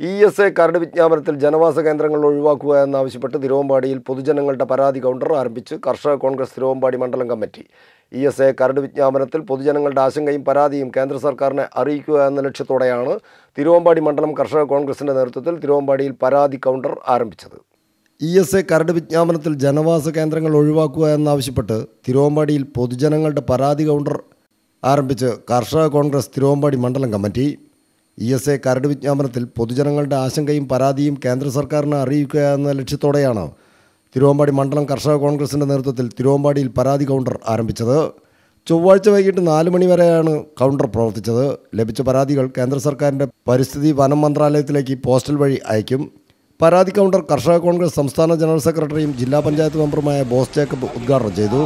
ESA കരട് വിജ്ഞാപനത്തിൽ ജനവാസ കേന്ദ്രങ്ങൾ ഒഴിവാക്കുക എന്നാവശ്യപ്പെട്ട് തിരുവമ്പാടിയിൽ പൊതുജനങ്ങളുടെ പരാതി കൗണ്ടർ ആരംഭിച്ച് കർഷക കോൺഗ്രസ് തിരുവമ്പാടി മണ്ഡലം കമ്മിറ്റി. ESA കരട് വിജ്ഞാപനത്തിൽ പൊതുജനങ്ങളുടെ ആശങ്കയും പരാതിയും കേന്ദ്ര സർക്കാരിനെ അറിയിക്കുക എന്ന ലക്ഷ്യത്തോടെയാണ് തിരുവമ്പാടി മണ്ഡലം കർഷക കോൺഗ്രസിന്റെ നേതൃത്വത്തിൽ തിരുവമ്പാടിയിൽ പരാതി കൗണ്ടർ ആരംഭിച്ചത്. ESA കരട് വിജ്ഞാപനത്തിൽ ജനവാസ കേന്ദ്രങ്ങൾ ഒഴിവാക്കുക എന്നാവശ്യപ്പെട്ട് തിരുവമ്പാടിയിൽ പൊതുജനങ്ങളുടെ പരാതി കൗണ്ടർ ആരംഭിച്ച് കർഷക കോൺഗ്രസ് തിരുവമ്പാടി മണ്ഡലം കമ്മിറ്റി. ESA കരട് വിജ്ഞാപനത്തിൽ പൊതുജനങ്ങളുടെ ആശങ്കയും പരാതിയും കേന്ദ്ര സർക്കാരിനെ അറിയിക്കുക എന്ന ലക്ഷ്യത്തോടെയാണ് തിരുവമ്പാടി മണ്ഡലം കർഷക കോൺഗ്രസിൻ്റെ നേതൃത്വത്തിൽ തിരുവമ്പാടിയിൽ പരാതി കൗണ്ടർ ആരംഭിച്ചത്. ചൊവ്വാഴ്ച വൈകിട്ട് 4 മണി വരെയാണ് കൗണ്ടർ പ്രവർത്തിച്ചത്. ലഭിച്ച പരാതികൾ കേന്ദ്ര സർക്കാരിൻ്റെ പരിസ്ഥിതി വനം മന്ത്രാലയത്തിലേക്ക് പോസ്റ്റൽ വഴി അയക്കും. പരാതി കൗണ്ടർ കർഷക കോൺഗ്രസ് സംസ്ഥാന ജനറൽ സെക്രട്ടറിയും ജില്ലാ പഞ്ചായത്ത് മെമ്പറുമായ ബോസ് ജേക്കബ് ഉദ്ഘാടനം ചെയ്തു.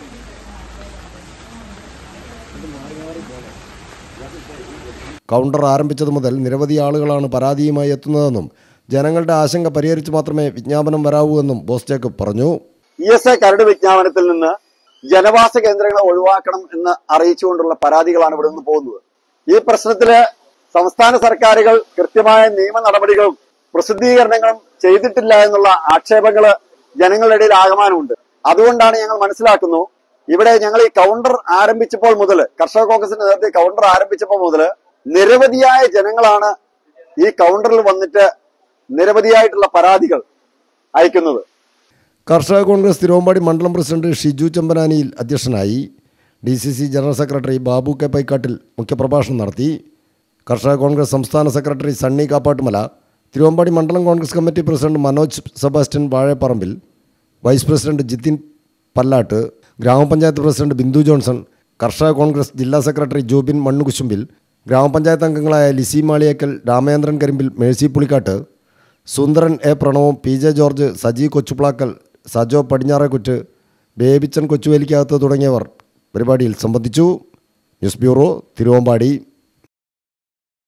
കൗണ്ടർ ആരംഭിച്ചതു മുതൽ നിരവധി ആളുകളാണ് പരാതിയുമായി എത്തുന്നതെന്നും ജനങ്ങളുടെ ആശങ്ക പരിഹരിച്ച് മാത്രമേ വിജ്ഞാപനം വരാവൂ എന്നും ബോസ് ജേക്കബ് പറഞ്ഞു. ESA കരട് വിജ്ഞാപനത്തിൽ നിന്ന് ജനവാസ കേന്ദ്രങ്ങളെ ഒഴിവാക്കണം എന്ന് അറിയിച്ചുകൊണ്ടുള്ള പരാതികളാണ് ഇവിടെ നിന്ന് പോകുന്നത്. ഈ പ്രശ്നത്തില് സംസ്ഥാന സർക്കാരുകൾ കൃത്യമായ നിയമ നടപടികളും പ്രസിദ്ധീകരണങ്ങളും ചെയ്തിട്ടില്ല എന്നുള്ള ആക്ഷേപങ്ങള് ജനങ്ങളുടെ ഇടയിൽ ആകമാനമുണ്ട്. അതുകൊണ്ടാണ് ഞങ്ങൾ മനസ്സിലാക്കുന്നു, ഇവിടെ ഞങ്ങൾ ഈ കൗണ്ടർ ആരംഭിച്ചപ്പോൾ മുതൽ, കർഷക കോൺഗ്രസിന്റെ നേതൃത്വത്തിൽ കൗണ്ടർ ആരംഭിച്ചപ്പോൾ മുതൽ നിരവധിയായ ജനങ്ങളാണ് ഈ കൗണ്ടറിൽ വന്നിട്ട് നിരവധിയായിട്ടുള്ള പരാതികൾ അയക്കുന്നത്. കർഷക കോൺഗ്രസ് തിരുവമ്പാടി മണ്ഡലം പ്രസിഡന്റ് ഷിജു ചെമ്പനാനിയിൽ അധ്യക്ഷനായി. DCC general secretary Babu K Paikkattil മുഖ്യപ്രഭാഷണം നടത്തി. കർഷക കോൺഗ്രസ് സംസ്ഥാന സെക്രട്ടറി സണ്ണി കാപ്പാട്ടുമല, തിരുവമ്പാടി മണ്ഡലം Congress committee president Manoj Sebastian Vazhapparambil, vice president Jithin Pallatt, grama panchayat president Bindu Johnson, കർഷക കോൺഗ്രസ് ജില്ലാ സെക്രട്ടറി ജോബിൻ മണ്ണുകുശുമ്പിൽ, ഗ്രാമപഞ്ചായത്ത് അംഗങ്ങളായ ലിസി മാളിയേക്കൽ, രാമേന്ദ്രൻ കരിമ്പിൽ, മേഴ്സി പുളിക്കാട്ട്, സുന്ദരൻ എ പ്രണവും, PJ ജോർജ്, സജി കൊച്ചുപ്ലാക്കൽ, സജോ പടിഞ്ഞാറേക്കുറ്റ്, ബേബിച്ചൻ കൊച്ചുവേലിക്കകത്ത് തുടങ്ങിയവർ പരിപാടിയിൽ സംബന്ധിച്ചു. News bureau, Thiruvambady.